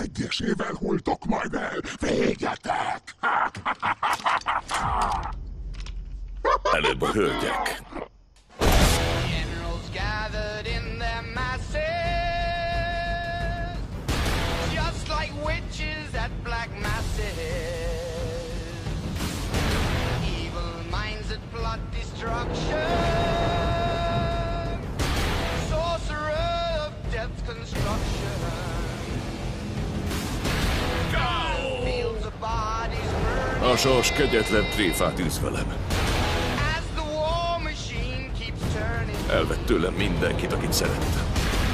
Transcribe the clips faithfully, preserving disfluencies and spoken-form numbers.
egyesével hultok majd el. Végetek! Előbb a hölgyek. Generals gathered in their masses, just like witches at black masses. Evil minds that plot destruction, sorcerer of death's construction. Fields of bodies burning. A sors kegyetlen tréfát űz velem. Elvett tőlem mindenkit, akit szerettem.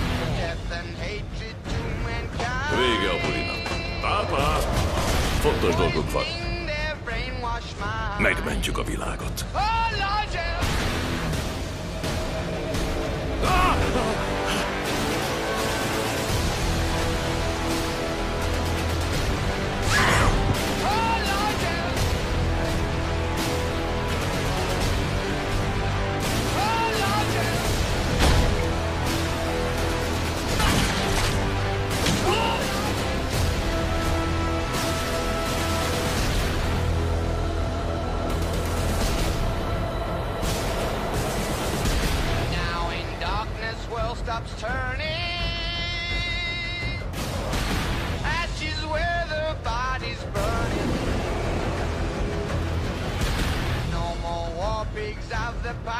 Vége a bulinak. Pápa! Fontos dolgok van. Megmentjük a világot. Stops turning, ashes where the body's burning. No more war pigs of the past.